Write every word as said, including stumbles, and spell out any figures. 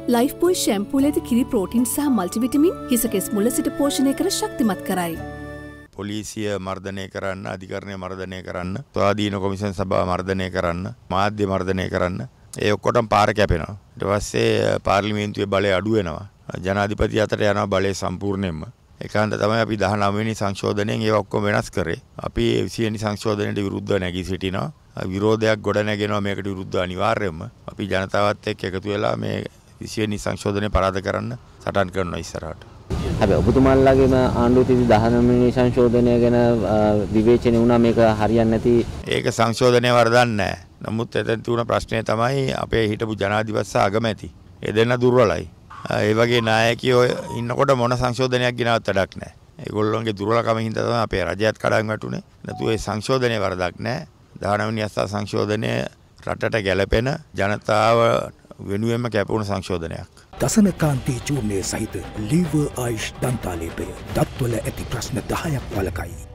Life බොයි ෂැම්පූල ඇති කිරි protein සහ මල්ටිවිටමින් හිසකෙස් මුල සිට පෝෂණය කර ශක්තිමත් කරයි. පොලිසිය මර්ධනය කරන්න, අධිකරණය මර්ධනය කරන්න, ස්වාධීන කොමිෂන් සභාව මර්ධනය කරන්න, මාධ්‍ය මර්ධනය කරන්න ඒ ඔක්කොටම පාර කැපෙනවා. ඊට පස්සේ පාර්ලිමේන්තුවේ බලය අඩු වෙනවා. ජනාධිපති අතට යනවා බලය සම්පූර්ණයෙන්ම. ඒකන්ට තමයි අපි දහනව වෙනි සංශෝධනයෙන් ඒවා ඔක්කොම වෙනස් කරේ. අපි විසි වෙනි සංශෝධනයට විරුද්ධව නැගී සිටිනවා. විරෝධයක් ගොඩ නැගෙනවා මේකට විරුද්ධව අනිවාර්යයෙන්ම. අපි ජනතාවත් එක්ක එකතු වෙලා මේ විසි වෙනි සංශෝධනය පරාද කරන්න සටන් කරනවා ඉස්සරහට. හැබැයි ඔබතුමාලගේම ආණ්ඩුව තියදී දහනව වෙනි සංශෝධනය ගැන විවේචනය වුණා මේක හරියන්නේ නැති. ඒක සංශෝධනය වරදක් නැහැ. නමුත් එතන තිබුණ ප්‍රශ්නේ තමයි අපේ හිටපු ජනාධිපති සහ අගමැති. ඒ දෙන්න දුර්වලයි. ඒ වගේ නායකයෝ ඉන්නකොට මොන සංශෝධනයක් ගෙනවත් වැඩක් නැහැ. ඒගොල්ලෝගේ දුර්වලකම හින්දා තමයි අපේ රජයත් කඩන් වැටුනේ. නැතු ඒ සංශෝධනය වරදක් නැහැ. දහනව වෙනි අස්ථා සංශෝධනය රටට ගැළපෙන ජනතාව වෙනුවෙන්ම කැපවුණු සංශෝධනයක්. දසනකාන්තී චූර්ණය සහිත ලීවර් ආයුෂ් දන්තාලේපය දත්වල ඇති ප්‍රශ්න දහයක් වළකයි.